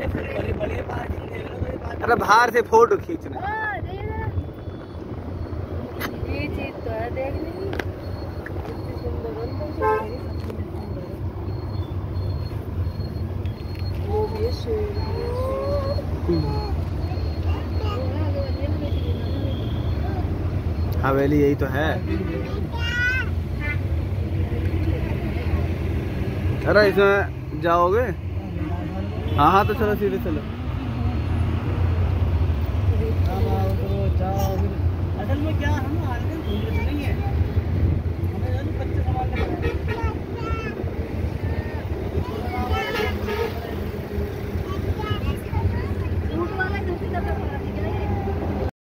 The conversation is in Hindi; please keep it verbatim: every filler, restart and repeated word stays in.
अरे बाहर से फोटो खींचना। ये चीज तो है देखने की, कितनी सुंदर अंदर वो भी हवेली यही तो है। अरे इसमें जाओगे? हाँ हाँ तो चलो सीधे चलो। असल में क्या हम